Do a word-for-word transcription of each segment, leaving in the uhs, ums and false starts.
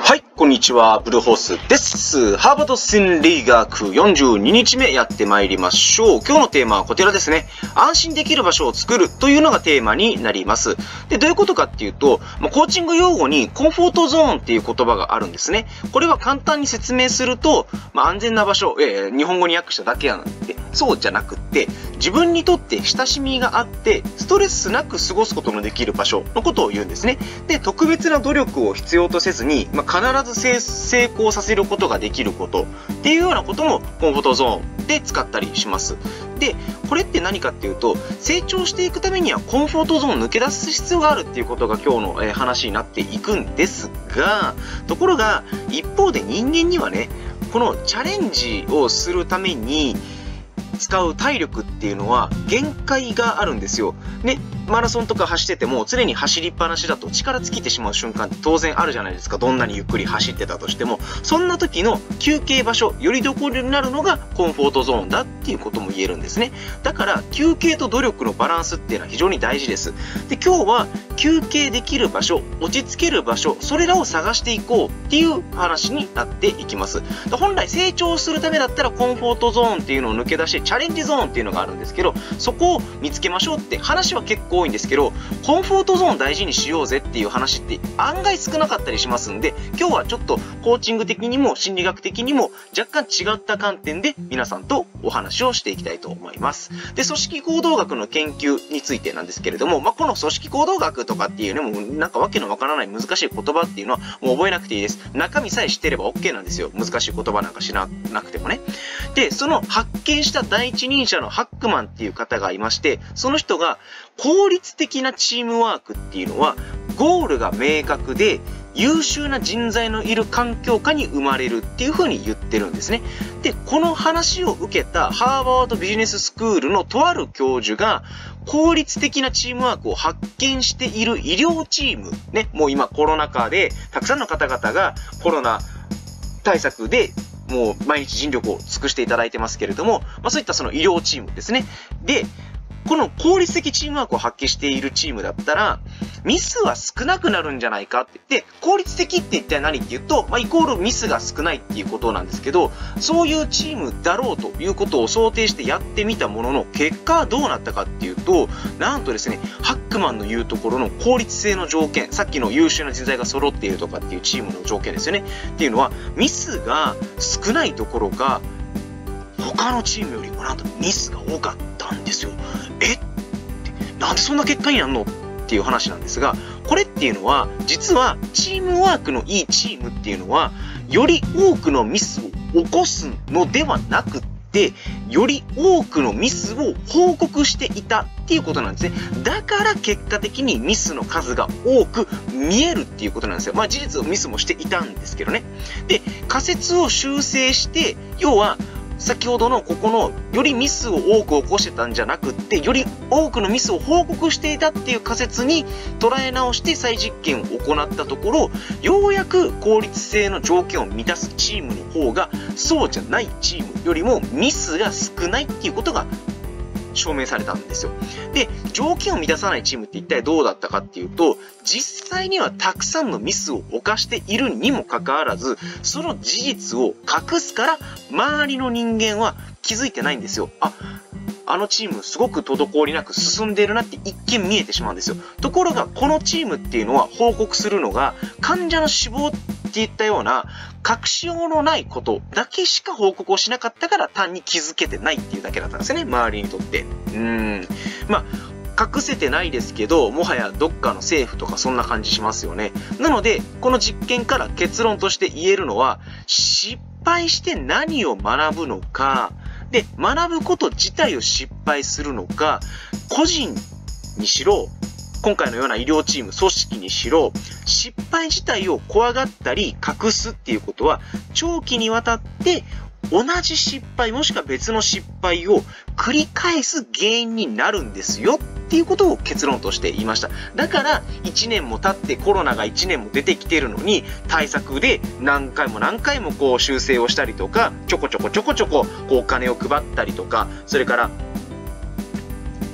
はい、こんにちは、ブルーホースです。ハーバード心理学よんじゅうににちめやってまいりましょう。今日のテーマはこちらですね。安心できる場所を作るというのがテーマになります。で、どういうことかっていうと、コーチング用語にコンフォートゾーンっていう言葉があるんですね。これは簡単に説明すると、まあ、安全な場所、えー、日本語に訳しただけやなんて、そうじゃなくって、自分にとって親しみがあって、ストレスなく過ごすことのできる場所のことを言うんですね。で、特別な努力を必要とせずに、まあ、必ず成功させることができることっていうようなこともコンフォートゾーンで使ったりします。で、これって何かっていうと、成長していくためにはコンフォートゾーンを抜け出す必要があるっていうことが今日の、えー、話になっていくんですが、ところが一方で人間にはね、このチャレンジをするために使う体力っていうのは限界があるんですよ。ね、マラソンとか走ってても常に走りっぱなしだと力尽きてしまう瞬間って当然あるじゃないですか。どんなにゆっくり走ってたとしても。そんな時の休憩場所、よりどころになるのがコンフォートゾーンだっていうことも言えるんですね。だから休憩と努力のバランスっていうのは非常に大事です。で、今日は休憩できる場所、落ち着ける場所、それらを探していこうっていう話になっていきます。本来成長するためだったらコンフォートゾーンっていうのを抜け出してチャレンジゾーンっていうのがあるんですけど、そこを見つけましょうって話は結構多いんですけど、コンフォートゾーン大事にしようぜっていう話って案外少なかったりしますんで、今日はちょっとコーチング的にも心理学的にも若干違った観点で皆さんとお話をしていきたいと思います。で、組織行動学の研究についてなんですけれども、まあ、この組織行動学とかっていうね、もうなんかわけのわからない難しい言葉っていうのはもう覚えなくていいです。中身さえ知ってれば OK なんですよ。難しい言葉なんか知らなくてもね。で、その発見した第一人者のハックマンっていう方がいまして、その人が効率的なチームワークっていうのはゴールが明確で優秀な人材のいる環境下に生まれるっていう風に言ってるんですね。で、この話を受けたハーバードビジネススクールのとある教授が効率的なチームワークを発見している医療チーム、ね、もう今コロナ禍でたくさんの方々がコロナ対策でもう毎日尽力を尽くしていただいてますけれども、まあ、そういったその医療チームですね。で、この効率的チームワークを発揮しているチームだったら、ミスは少なくなるんじゃないかって言って、効率的って一体何って言うと、まあ、イコールミスが少ないっていうことなんですけど、そういうチームだろうということを想定してやってみたものの、結果はどうなったかっていうと、なんとですね、ハックマンの言うところの効率性の条件、さっきの優秀な人材が揃っているとかっていうチームの条件ですよね。っていうのは、ミスが少ないところが、他のチームよりもなんとミスが多かったんですよ。えってなんでそんな結果になるのっていう話なんですが、これっていうのは実はチームワークのいいチームっていうのはより多くのミスを起こすのではなくってより多くのミスを報告していたっていうことなんですね。だから結果的にミスの数が多く見えるっていうことなんですよ。まあ事実ミスもしていたんですけどね。で、仮説を修正して要は先ほどのここのよりミスを多く起こしてたんじゃなくってより多くのミスを報告していたっていう仮説に捉え直して再実験を行ったところ、ようやく効率性の条件を満たすチームの方がそうじゃないチームよりもミスが少ないっていうことが証明されたんですよ。で、条件を満たさないチームって一体どうだったかっていうと、実際にはたくさんのミスを犯しているにもかかわらず、その事実を隠すから周りの人間は気づいてないんですよ。あ、あのチームすごく滞りなく進んでいるなって一見見えてしまうんですよ。ところがこのチームっていうのは報告するのが患者の死亡っていったような隠しようのないことだけしか報告をしなかったから単に気づけてないっていうだけだったんですよね、周りにとって。うーん。まあ隠せてないですけど、もはやどっかの政府とかそんな感じしますよね。なので、この実験から結論として言えるのは、失敗して何を学ぶのか、で、学ぶこと自体を失敗するのか、個人にしろ、今回のような医療チーム、組織にしろ、失敗自体を怖がったり隠すっていうことは、長期にわたって同じ失敗もしくは別の失敗を繰り返す原因になるんですよっていうことを結論として言いました。だからいちねんも経ってコロナがいちねんも出てきてるのに対策で何回も何回もこう修正をしたりとかちょこちょこちょこちょここうお金を配ったりとか、それから時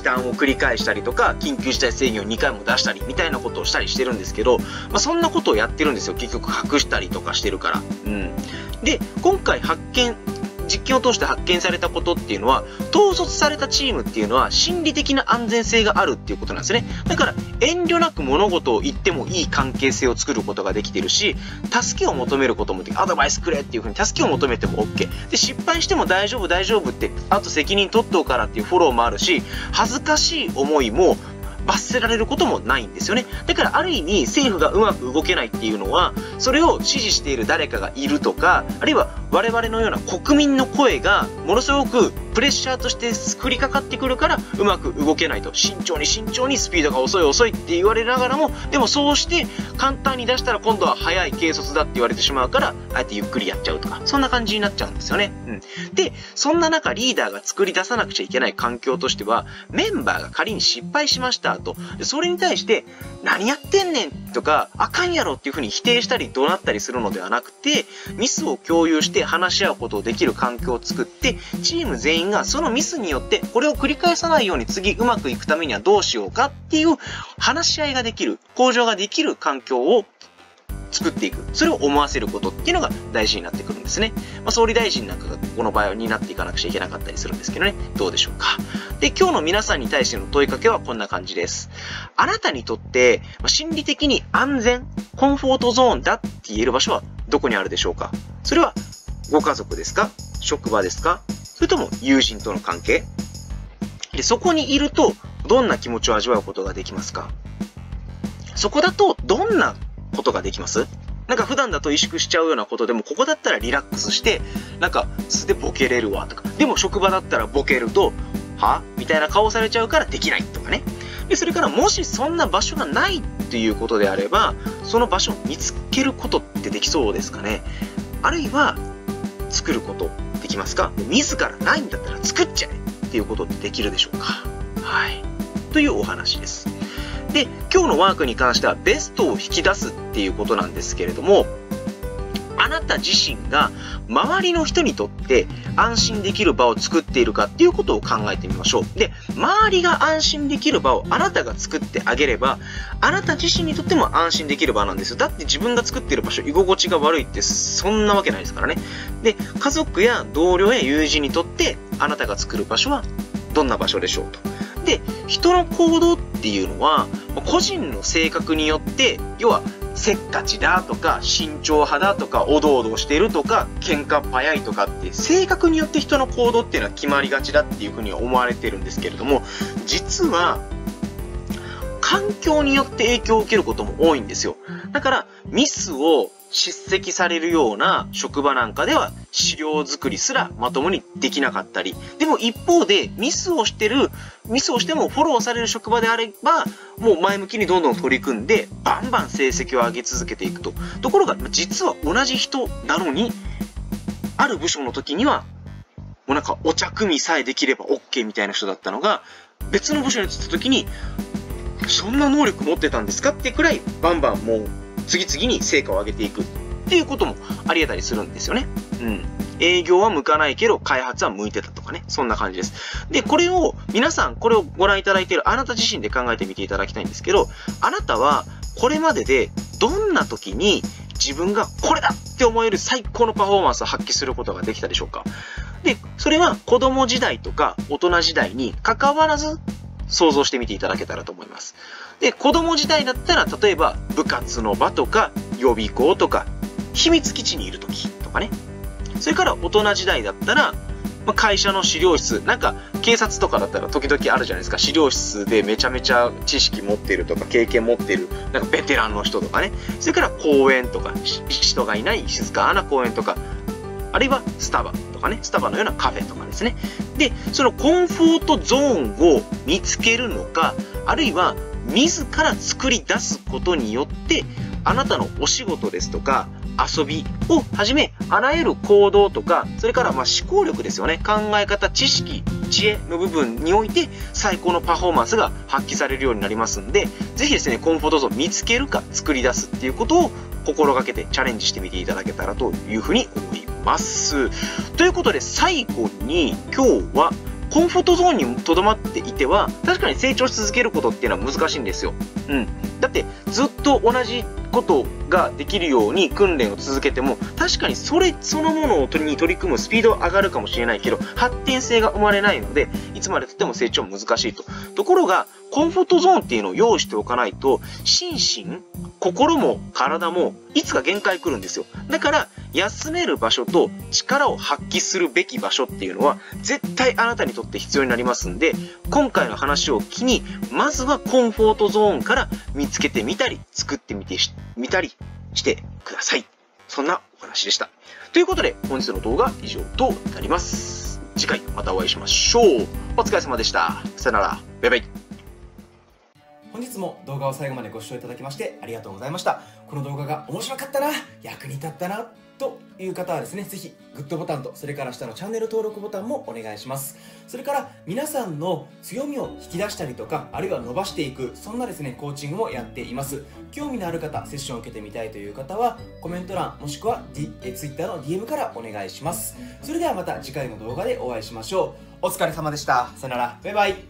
短を繰り返したりとか、緊急事態宣言をにかいも出したりみたいなことをしたりしてるんですけど、まあ、そんなことをやってるんですよ。結局隠したりとかしてるから。うん。で、今回発見、実験を通して発見されたことっていうのは、統率されたチームっていうのは心理的な安全性があるっていうことなんですね。だから遠慮なく物事を言ってもいい関係性を作ることができてるし、助けを求めることもできる。アドバイスくれっていう風に助けを求めても OK。で、失敗しても大丈夫大丈夫って、あと責任取っておくからっていうフォローもあるし、恥ずかしい思いも罰せられることもないんですよね。だからある意味政府がうまく動けないっていうのは、それを支持している誰かがいるとか、あるいは我々のような国民の声がものすごくプレッシャーとして降りかかってくるからうまく動けないと。慎重に慎重にスピードが遅い遅いって言われながらも、でもそうして簡単に出したら今度は速い軽率だって言われてしまうから、あえてゆっくりやっちゃうとか、そんな感じになっちゃうんですよね。うん。で、そんな中リーダーが作り出さなくちゃいけない環境としては、メンバーが仮に失敗しましたと、それに対して何やってんねんとか、あかんやろっていう風に否定したり怒鳴ったりするのではなくて、ミスを共有して話し合うことをできる環境を作って、チーム全員がそのミスによってこれを繰り返さないように次うまくいくためにはどうしようかっていう話し合いができる、向上ができる環境を作っていく。それを思わせることっていうのが大事になってくるんですね。まあ、総理大臣なんかがこの場合になっていかなくちゃいけなかったりするんですけどね。どうでしょうか。で、今日の皆さんに対しての問いかけはこんな感じです。あなたにとって心理的に安全、コンフォートゾーンだって言える場所はどこにあるでしょうか。それはご家族ですか？職場ですか？それとも友人との関係？で、そこにいるとどんな気持ちを味わうことができますか？そこだとどんなことができます？なんか普段だと萎縮しちゃうようなことでも、ここだったらリラックスして、なんか素でボケれるわとか。でも職場だったらボケると、は？みたいな顔されちゃうからできないとかね。で、それからもしそんな場所がないっていうことであれば、その場所を見つけることってできそうですかね。あるいは、作ることできますか？自らないんだったら作っちゃえっていうことってできるでしょうか？はい。というお話です。で、今日のワークに関してはベストを引き出すっていうことなんですけれども、あなた自身が周りの人にとって安心できる場を作っているかっていうことを考えてみましょう。で、周りが安心できる場をあなたが作ってあげれば、あなた自身にとっても安心できる場なんですよ。だって自分が作っている場所、居心地が悪いってそんなわけないですからね。で、家族や同僚や友人にとってあなたが作る場所はどんな場所でしょうと。で、人の行動っていうのは個人の性格によって、要はせっかちだとか慎重派だとかおどおどしてるとか喧嘩早いとかって性格によって人の行動っていうのは決まりがちだっていうふうに思われてるんですけれども、実は環境によって影響を受けることも多いんですよ。だからミスを叱責されるような職場なんかでは資料作りすらまともにできなかったり、でも一方でミスをしてる、ミスをしてもフォローされる職場であれば、もう前向きにどんどん取り組んでバンバン成績を上げ続けていくと。ところが実は同じ人なのに、ある部署の時にはもうなんかお茶組みさえできれば OK みたいな人だったのが、別の部署に移った時にそんな能力持ってたんですかってくらいバンバンもう次々に成果を上げていくっていうこともあり得たりするんですよね。うん。営業は向かないけど開発は向いてたとかね。そんな感じです。で、これを皆さんこれをご覧いただいているあなた自身で考えてみていただきたいんですけど、あなたはこれまででどんな時に自分がこれだって思える最高のパフォーマンスを発揮することができたでしょうか？で、それは子供時代とか大人時代に関わらず想像してみていただけたらと思います。で、子供時代だったら、例えば部活の場とか予備校とか秘密基地にいる時とかね。それから大人時代だったら、まあ、会社の資料室、なんか警察とかだったら時々あるじゃないですか。資料室でめちゃめちゃ知識持ってるとか経験持ってるなんかベテランの人とかね。それから公園とか人がいない静かな公園とか、あるいはスタバとかね、スタバのようなカフェとかですね。で、そのコンフォートゾーンを見つけるのか、あるいは自ら作り出すことによって、あなたのお仕事ですとか、遊びをはじめ、あらゆる行動とか、それからまあ思考力ですよね。考え方、知識、知恵の部分において、最高のパフォーマンスが発揮されるようになりますんで、ぜひですね、コンフォートゾーンを見つけるか、作り出すっていうことを心がけてチャレンジしてみていただけたらというふうに思います。ということで、最後に今日はコンフォートゾーンにとどまっていては、確かに成長し続けることっていうのは難しいんですよ。うん。だって、ずっと同じことができるように訓練を続けても、確かにそれそのものを取りに取り組むスピードは上がるかもしれないけど、発展性が生まれないので、いつまで経っても成長難しいと。ところが、コンフォートゾーンっていうのを用意しておかないと、心身、心も体もいつか限界来るんですよ。だから、休める場所と力を発揮するべき場所っていうのは、絶対あなたにとって必要になりますんで、今回の話を機に、まずはコンフォートゾーンから見つけてみたり、作ってみてみたりしてください。そんなお話でした。ということで、本日の動画は以上となります。次回またお会いしましょう。お疲れ様でした。さよなら。バイバイ。 本日も動画を最後までご視聴いただきましてありがとうございました。この動画が面白かったな、役に立ったな、という方はですね、ぜひグッドボタンと、それから下のチャンネル登録ボタンもお願いします。それから皆さんの強みを引き出したりとか、あるいは伸ばしていく、そんなですね、コーチングもやっています。興味のある方、セッションを受けてみたいという方は、コメント欄、もしくは、D、え Twitter の ディーエム からお願いします。それではまた次回の動画でお会いしましょう。お疲れ様でした。さよなら。バイバイ。